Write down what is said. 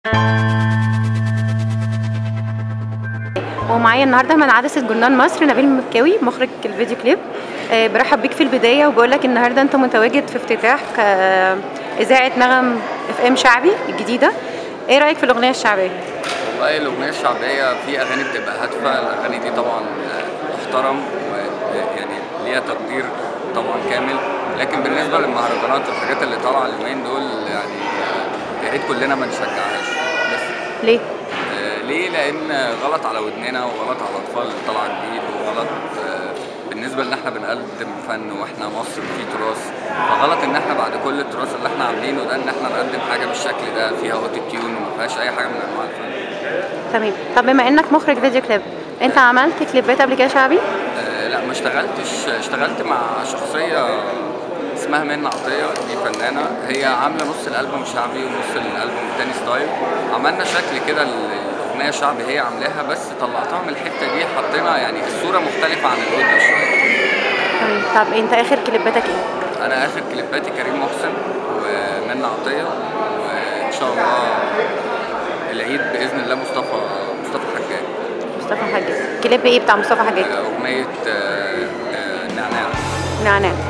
ومعايا النهارده من عدسة جورنال مصر نبيل مكاوي مخرج الفيديو كليب. برحب بيك في البداية وبقول لك النهارده انت متواجد في افتتاح إذاعة نغم اف ام شعبي الجديدة. ايه رأيك في الأغنية الشعبية؟ والله الأغنية الشعبية في أغاني بتبقى هادفة، الأغاني دي طبعا تحترم ويعني ليها تقدير طبعا كامل، لكن بالنسبة للمهرجانات والحاجات اللي طالعة اليومين دول يعني يا ريت كلنا ما نشجعهاش. بس ليه؟ ليه؟ لأن غلط على ودننا وغلط على الأطفال اللي طالعة جديد، وغلط بالنسبة إن إحنا بنقدم فن وإحنا مصر في تراث، فغلط إن إحنا بعد كل التراث اللي إحنا عاملينه ده إن إحنا نقدم حاجة بالشكل ده فيها أوتو تيون وما فيهاش أي حاجة من أنواع الفن. تمام. طب بما انك مخرج فيديو كليب، انت عملت كليبات قبل كده شعبي؟ لا ما اشتغلتش، اشتغلت مع شخصية اسمها منى عطية، دي فنانة هي عاملة نص الألبوم شعبي ونص الألبوم التاني ستايل. عملنا شكل كده الأغنية شعبي هي عاملاها، بس طلعتها من الحتة دي حطينا يعني الصورة مختلفة عن الأوديو شوية. تمام. طب انت آخر كليباتك ايه؟ أنا آخر كليباتي كريم محسن ومنى عطية، وإن شاء الله العيد بإذن الله مصطفى حجاج. مصطفى حجاج. كليب ايه بتاع مصطفى حجاج؟ أغنية نعناع. نعناع.